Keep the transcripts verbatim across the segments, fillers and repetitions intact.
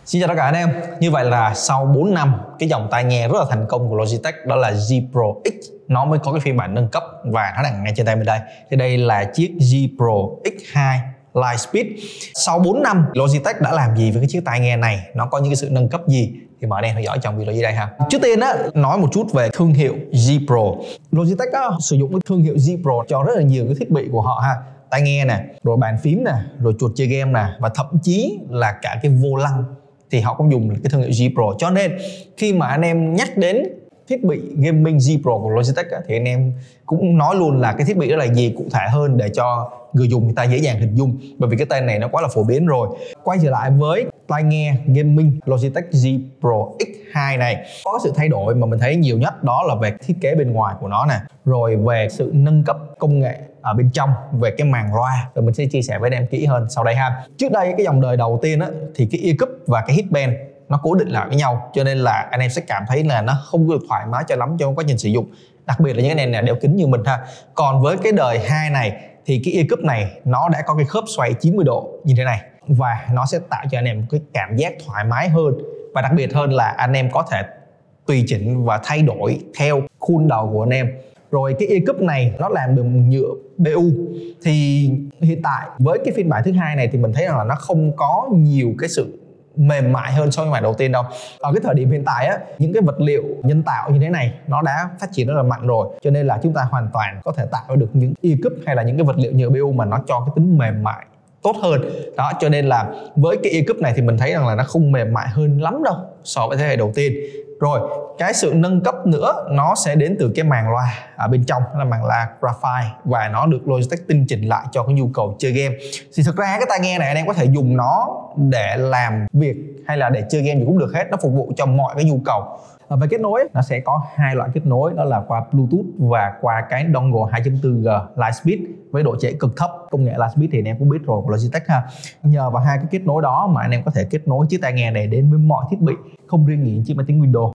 Xin chào tất cả anh em. Như vậy là sau bốn năm cái dòng tai nghe rất là thành công của Logitech đó là G Pro X nó mới có cái phiên bản nâng cấp và nó đang ngay trên tay mình đây. Thì đây là chiếc G Pro X hai Lightspeed. Sau bốn năm Logitech đã làm gì với cái chiếc tai nghe này, nó có những cái sự nâng cấp gì thì mời anh em theo dõi trong video dưới đây ha. Trước tiên á, nói một chút về thương hiệu G Pro. Logitech á, sử dụng cái thương hiệu G Pro cho rất là nhiều cái thiết bị của họ ha. Tai nghe nè, rồi bàn phím nè, rồi chuột chơi game nè, và thậm chí là cả cái vô lăng thì họ cũng dùng cái thương hiệu G Pro. Cho nên khi mà anh em nhắc đến thiết bị gaming G Pro của Logitech á, thì anh em cũng nói luôn là cái thiết bị đó là gì cụ thể hơn để cho người dùng người ta dễ dàng hình dung, bởi vì cái tên này nó quá là phổ biến rồi. Quay trở lại với tai nghe gaming Logitech G Pro X hai này, có sự thay đổi mà mình thấy nhiều nhất đó là về thiết kế bên ngoài của nó nè, rồi về sự nâng cấp công nghệ ở bên trong, về cái màn loa, rồi mình sẽ chia sẻ với anh em kỹ hơn sau đây ha. Trước đây cái dòng đời đầu tiên á, thì cái ear cup và cái headband nó cố định lại với nhau, cho nên là anh em sẽ cảm thấy là nó không được thoải mái cho lắm trong quá trình sử dụng, đặc biệt là những anh em nào đeo kính như mình ha. Còn với cái đời hai này thì cái ear cup này nó đã có cái khớp xoay chín mươi độ như thế này, và nó sẽ tạo cho anh em một cái cảm giác thoải mái hơn, và đặc biệt hơn là anh em có thể tùy chỉnh và thay đổi theo khuôn đầu của anh em. Rồi cái ear cup này nó làm bằng nhựa B U, thì hiện tại với cái phiên bản thứ hai này thì mình thấy rằng là nó không có nhiều cái sự mềm mại hơn so với bản đầu tiên đâu. Ở cái thời điểm hiện tại á, những cái vật liệu nhân tạo như thế này nó đã phát triển rất là mạnh rồi, cho nên là chúng ta hoàn toàn có thể tạo được những ear cup hay là những cái vật liệu nhựa B U mà nó cho cái tính mềm mại tốt hơn đó. Cho nên là với cái ear cup này thì mình thấy rằng là nó không mềm mại hơn lắm đâu so với thế hệ đầu tiên. Rồi cái sự nâng cấp nữa nó sẽ đến từ cái màn loa ở bên trong, là màn loa Graphite, và nó được Logitech tinh chỉnh lại cho cái nhu cầu chơi game. Thì thực ra cái tai nghe này anh em có thể dùng nó để làm việc hay là để chơi game gì cũng được hết, nó phục vụ cho mọi cái nhu cầu. Về kết nối, nó sẽ có hai loại kết nối, đó là qua Bluetooth và qua cái dongle hai chấm bốn G Lightspeed với độ trễ cực thấp. Công nghệ Lightspeed thì anh em cũng biết rồi của Logitech ha. Nhờ vào hai cái kết nối đó mà anh em có thể kết nối chiếc tai nghe này đến với mọi thiết bị, không riêng gì chiếc máy tính Windows.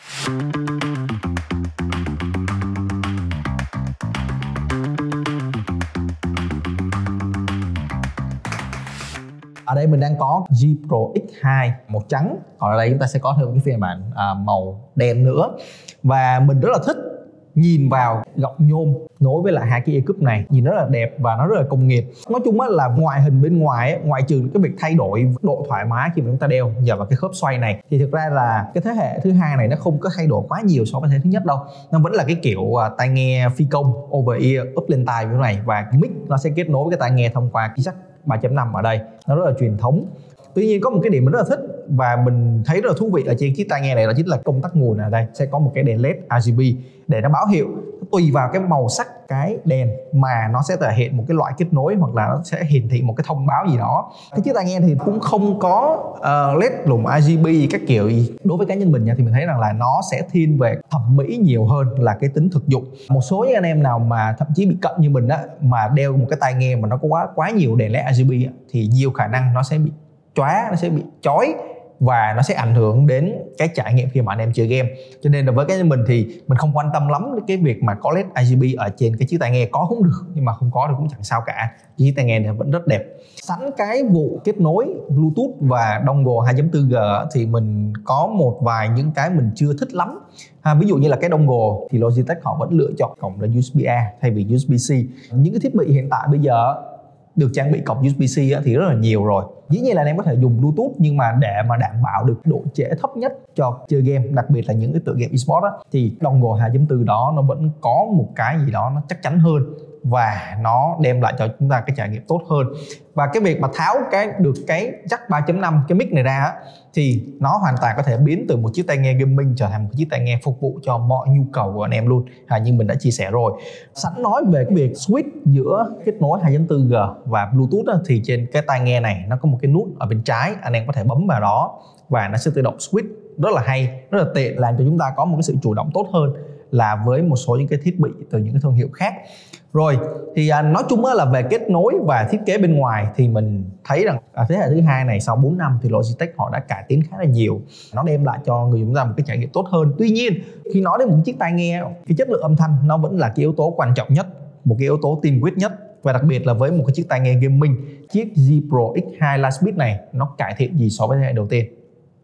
Ở đây mình đang có G Pro X hai màu trắng, còn ở đây chúng ta sẽ có thêm cái phiên bản à, màu đen nữa. Và mình rất là thích nhìn vào gọng nhôm nối với lại hai cái ear cup này, nhìn rất là đẹp và nó rất là công nghiệp. Nói chung á là ngoại hình bên ngoài ấy, ngoại trừ cái việc thay đổi độ thoải mái khi mà chúng ta đeo nhờ vào cái khớp xoay này, thì thực ra là cái thế hệ thứ hai này nó không có thay đổi quá nhiều so với thế hệ thứ nhất đâu. Nó vẫn là cái kiểu uh, tai nghe phi công over ear úp lên tai như thế này, và mic nó sẽ kết nối với cái tai nghe thông qua cái jack ba chấm năm ở đây, nó rất là truyền thống. Tuy nhiên có một cái điểm mình rất là thích và mình thấy rất là thú vị ở trên chiếc tai nghe này, đó chính là công tắc nguồn. Ở đây sẽ có một cái đèn led R G B để nó báo hiệu tùy vào cái màu sắc cái đèn mà nó sẽ thể hiện một cái loại kết nối, hoặc là nó sẽ hiển thị một cái thông báo gì đó. Cái chiếc tai nghe thì cũng không có uh, led lùm R G B các kiểu gì. Đối với cá nhân mình nha, thì mình thấy rằng là nó sẽ thiên về thẩm mỹ nhiều hơn là cái tính thực dụng. Một số những anh em nào mà thậm chí bị cận như mình á, mà đeo một cái tai nghe mà nó có quá quá nhiều đèn led R G B á, thì nhiều khả năng nó sẽ bị chóa, nó sẽ bị chói và nó sẽ ảnh hưởng đến cái trải nghiệm khi mà anh em chơi game. Cho nên là với cái mình thì mình không quan tâm lắm đến cái việc mà có led R G B ở trên cái chiếc tai nghe, có cũng được nhưng mà không có thì cũng chẳng sao cả. Chiếc tai nghe này vẫn rất đẹp. Sẵn cái vụ kết nối Bluetooth và dongle hai chấm bốn G thì mình có một vài những cái mình chưa thích lắm. À, ví dụ như là cái dongle thì Logitech họ vẫn lựa chọn cổng là U S B A thay vì U S B C. Những cái thiết bị hiện tại bây giờ được trang bị cổng U S B C thì rất là nhiều rồi. Dĩ nhiên là anh em có thể dùng Bluetooth, nhưng mà để mà đảm bảo được độ trễ thấp nhất cho chơi game, đặc biệt là những cái tựa game eSports á, thì dongle hai chấm bốn đó nó vẫn có một cái gì đó nó chắc chắn hơn và nó đem lại cho chúng ta cái trải nghiệm tốt hơn. Và cái việc mà tháo cái được cái jack ba chấm năm cái mic này ra á, thì nó hoàn toàn có thể biến từ một chiếc tai nghe gaming trở thành một chiếc tai nghe phục vụ cho mọi nhu cầu của anh em luôn, à, như mình đã chia sẻ rồi. Sẵn nói về cái việc switch giữa kết nối hai chấm bốn G và Bluetooth á, thì trên cái tai nghe này nó có một cái nút ở bên trái, anh em có thể bấm vào đó và nó sẽ tự động switch, rất là hay, rất là tiện, làm cho chúng ta có một cái sự chủ động tốt hơn là với một số những cái thiết bị từ những cái thương hiệu khác. Rồi thì à, nói chung là về kết nối và thiết kế bên ngoài thì mình thấy rằng à, thế hệ thứ hai này sau bốn năm thì Logitech họ đã cải tiến khá là nhiều, nó đem lại cho người dùng ra một cái trải nghiệm tốt hơn. Tuy nhiên khi nói đến một chiếc tai nghe, cái chất lượng âm thanh nó vẫn là cái yếu tố quan trọng nhất, một cái yếu tố tiên quyết nhất. Và đặc biệt là với một cái chiếc tai nghe gaming, chiếc G Pro X hai Lightspeed này nó cải thiện gì so với thế hệ đầu tiên?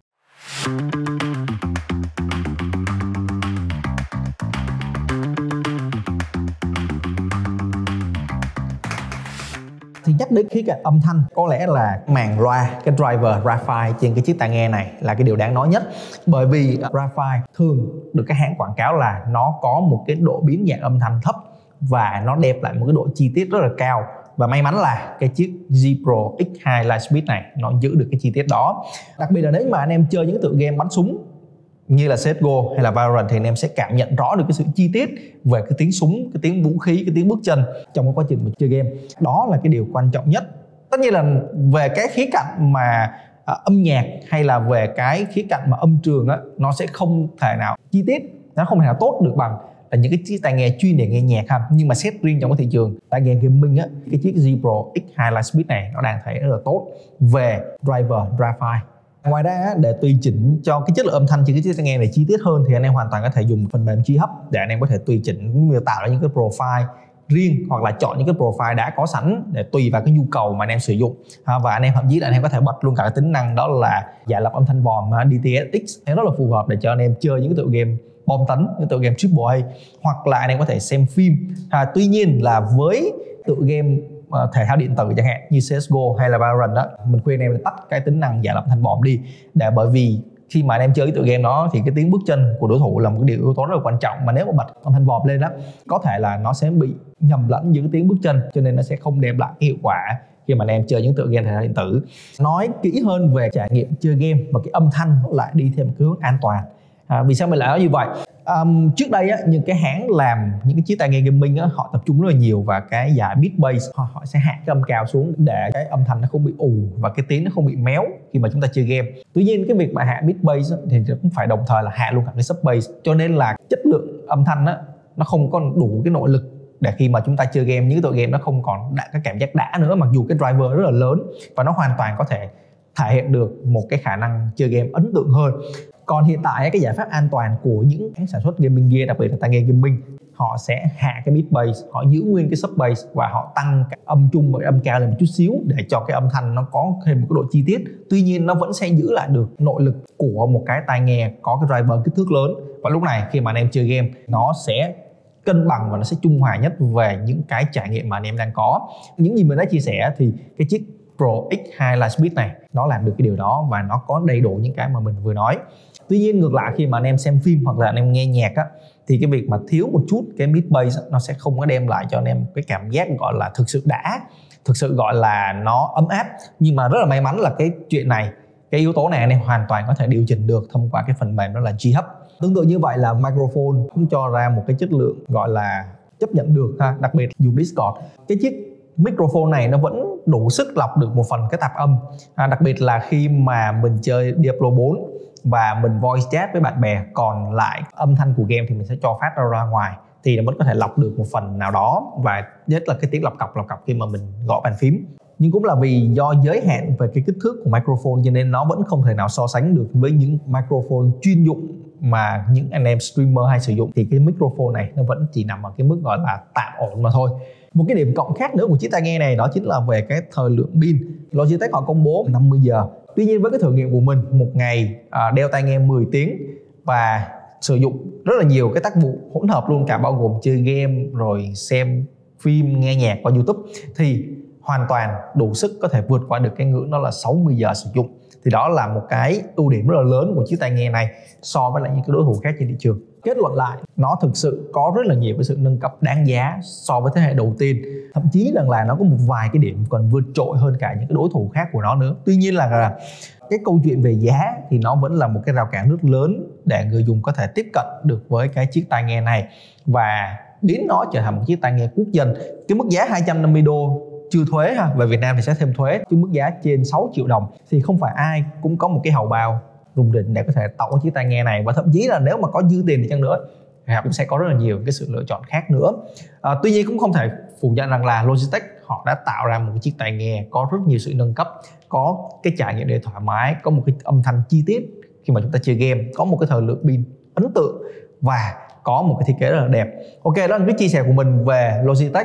Thì nhắc đến khía cạnh âm thanh, có lẽ là màn loa, cái driver Ri-Fi trên cái chiếc tai nghe này là cái điều đáng nói nhất. Bởi vì Ri-Fi thường được các hãng quảng cáo là nó có một cái độ biến dạng âm thanh thấp và nó đem lại một cái độ chi tiết rất là cao. Và may mắn là cái chiếc G Pro X hai Lightspeed này nó giữ được cái chi tiết đó. Đặc biệt là nếu mà anh em chơi những tựa game bắn súng như là xê ét giê ô hay là Valorant thì anh em sẽ cảm nhận rõ được cái sự chi tiết về cái tiếng súng, cái tiếng vũ khí, cái tiếng bước chân trong cái quá trình mình chơi game. Đó là cái điều quan trọng nhất. Tất nhiên là về cái khía cạnh mà à, âm nhạc hay là về cái khía cạnh mà âm trường á, nó sẽ không thể nào chi tiết, nó không thể nào tốt được bằng là những cái chiếc tai nghe chuyên để nghe nhạc ha. Nhưng mà xét riêng trong cái thị trường tai nghe gaming á, cái chiếc G Pro X hai Lightspeed này nó đang thể rất là tốt về driver Ri-Fi. Ngoài ra để tùy chỉnh cho cái chất lượng âm thanh trên cái chiếc tai nghe này chi tiết hơn thì anh em hoàn toàn có thể dùng phần mềm G-Hub để anh em có thể tùy chỉnh, như tạo ra những cái profile riêng hoặc là chọn những cái profile đã có sẵn để tùy vào cái nhu cầu mà anh em sử dụng. Và anh em thậm chí là anh em có thể bật luôn cả cái tính năng đó là giả lập âm thanh vòm D T S X, nó rất là phù hợp để cho anh em chơi những cái tựa game bom tấn, những tựa game triple A, hoặc là anh em có thể xem phim. À, tuy nhiên là với tựa game uh, thể thao điện tử chẳng hạn như xê ét giê ô hay là Valorant đó, mình khuyên anh em tắt cái tính năng giả lập âm thanh vòm đi, để bởi vì khi mà anh em chơi cái tựa game đó thì cái tiếng bước chân của đối thủ là một cái điều yếu tố rất là quan trọng, mà nếu mà bật âm thanh vòm lên đó có thể là nó sẽ bị nhầm lẫn giữa cái tiếng bước chân, cho nên nó sẽ không đem lại cái hiệu quả khi mà anh em chơi những tựa game thể thao điện tử. Nói kỹ hơn về trải nghiệm chơi game và cái âm thanh lại đi theo một cái hướng an toàn. À, vì sao mình lại nói như vậy? Um, trước đây á, những cái hãng làm những cái chiếc tai nghe gaming á, họ tập trung rất là nhiều vào cái giải mid bass, họ, họ sẽ hạ cái âm cao xuống để cái âm thanh nó không bị ù và cái tiếng nó không bị méo khi mà chúng ta chơi game. Tuy nhiên cái việc mà hạ mid bass á, thì cũng phải đồng thời là hạ luôn cả cái sub bass, cho nên là chất lượng âm thanh á, nó không có đủ cái nội lực để khi mà chúng ta chơi game, những cái tựa game nó không còn đã cái cảm giác đã nữa, mặc dù cái driver rất là lớn và nó hoàn toàn có thể thể hiện được một cái khả năng chơi game ấn tượng hơn. Còn hiện tại cái giải pháp an toàn của những hãng sản xuất gaming gear, đặc biệt là tai nghe gaming, họ sẽ hạ cái mid bass, họ giữ nguyên cái sub bass và họ tăng cái âm trung và âm cao lên một chút xíu để cho cái âm thanh nó có thêm một cái độ chi tiết. Tuy nhiên nó vẫn sẽ giữ lại được nội lực của một cái tai nghe có cái driver kích thước lớn, và lúc này khi mà anh em chơi game nó sẽ cân bằng và nó sẽ trung hòa nhất về những cái trải nghiệm mà anh em đang có. Những gì mình đã chia sẻ thì cái chiếc Pro X hai Lightspeed này nó làm được cái điều đó và nó có đầy đủ những cái mà mình vừa nói. Tuy nhiên ngược lại khi mà anh em xem phim hoặc là anh em nghe nhạc á, thì cái việc mà thiếu một chút cái mid bass á, nó sẽ không có đem lại cho anh em cái cảm giác gọi là thực sự đã, thực sự gọi là nó ấm áp. Nhưng mà rất là may mắn là cái chuyện này, cái yếu tố này anh em hoàn toàn có thể điều chỉnh được thông qua cái phần mềm đó là G-Hub. Tương tự như vậy là microphone cũng cho ra một cái chất lượng gọi là chấp nhận được ha, đặc biệt dùng Discord. Cái chiếc microphone này nó vẫn đủ sức lọc được một phần cái tạp âm, à, đặc biệt là khi mà mình chơi Diablo bốn và mình voice chat với bạn bè, còn lại âm thanh của game thì mình sẽ cho phát ra, ra ngoài thì nó vẫn có thể lọc được một phần nào đó, và nhất là cái tiếng lọc cọc lọc cọc khi mà mình gõ bàn phím. Nhưng cũng là vì do giới hạn về cái kích thước của microphone cho nên nó vẫn không thể nào so sánh được với những microphone chuyên dụng mà những anh em streamer hay sử dụng, thì cái microphone này nó vẫn chỉ nằm ở cái mức gọi là tạm ổn mà thôi. Một cái điểm cộng khác nữa của chiếc tai nghe này đó chính là về cái thời lượng pin. Logitech họ công bố năm mươi giờ. Tuy nhiên với cái thử nghiệm của mình, một ngày à, đeo tai nghe mười tiếng và sử dụng rất là nhiều cái tác vụ hỗn hợp luôn, cả bao gồm chơi game rồi xem phim, nghe nhạc qua YouTube, thì hoàn toàn đủ sức có thể vượt qua được cái ngưỡng đó là sáu mươi giờ sử dụng. Thì đó là một cái ưu điểm rất là lớn của chiếc tai nghe này so với lại những cái đối thủ khác trên thị trường. Kết luận lại, nó thực sự có rất là nhiều cái sự nâng cấp đáng giá so với thế hệ đầu tiên. Thậm chí rằng là nó có một vài cái điểm còn vượt trội hơn cả những cái đối thủ khác của nó nữa. Tuy nhiên là, là cái câu chuyện về giá thì nó vẫn là một cái rào cản rất lớn để người dùng có thể tiếp cận được với cái chiếc tai nghe này, và biến nó trở thành một chiếc tai nghe quốc dân. Cái mức giá hai trăm năm mươi đô chưa thuế ha, về Việt Nam thì sẽ thêm thuế, chứ mức giá trên sáu triệu đồng thì không phải ai cũng có một cái hầu bao rủng rỉnh để có thể tậu chiếc tai nghe này. Và thậm chí là nếu mà có dư tiền thì chăng nữa thì cũng sẽ có rất là nhiều cái sự lựa chọn khác nữa. À, tuy nhiên cũng không thể phủ nhận rằng là Logitech họ đã tạo ra một cái chiếc tai nghe có rất nhiều sự nâng cấp, có cái trải nghiệm để thoải mái, có một cái âm thanh chi tiết khi mà chúng ta chơi game, có một cái thời lượng pin ấn tượng và có một cái thiết kế rất là đẹp. Ok, đó là cái chia sẻ của mình về Logitech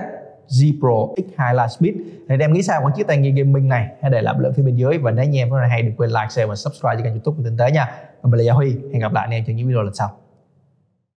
Z Pro ích hai Lightspeed. Để em nghĩ sao với chiếc tai nghe gaming này, hãy để lại bình luận phía bên dưới. Và nếu anh em có hay đừng quên like, share và subscribe cho kênh YouTube của Tinh Tế nha. Và mình là Gia Huy, hẹn gặp lại anh em trong những video lần sau.